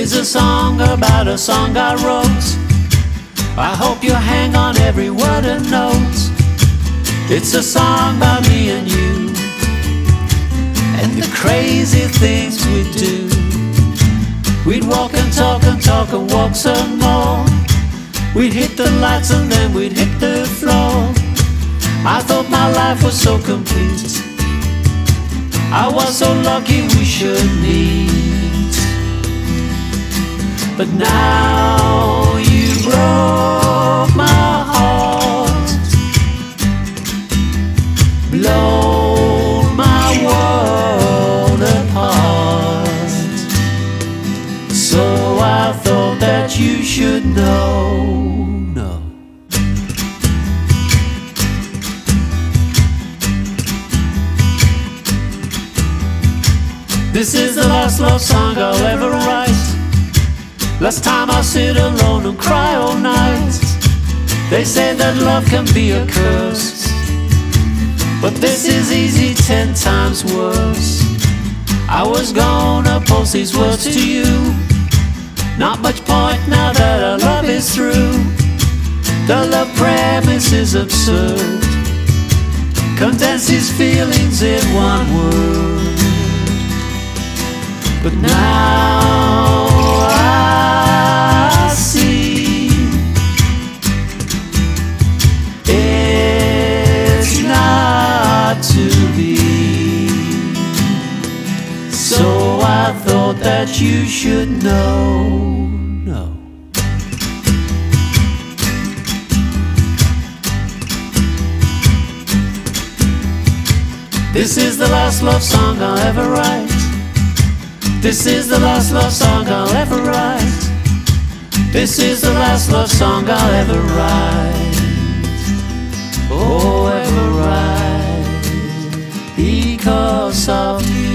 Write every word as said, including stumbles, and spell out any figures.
is a song about a song I wrote. I hope you hang on every word and note. It's a song about me and you, and the crazy things we'd do. We'd walk and talk and talk and walk some more. We'd hit the lights and then we'd hit the floor. I thought my life was so complete. I was so lucky we should meet. But now you broke my heart, blown my world apart. So I thought that you should know. No. This is the last love song I'll ever write. Last time I'll sit alone and cry all night. They say that love can be a curse, but this is easy ten times worse. I was gonna post these words to you. Not much point now that our love is through. The love premise is absurd. Condense these feelings in one word. But now I see it's not to be. So I thought that you should know. No. This is the last love song I'll ever write. This is the last love song I'll ever write. This is the last love song I'll ever write. Oh, ever write, because of you.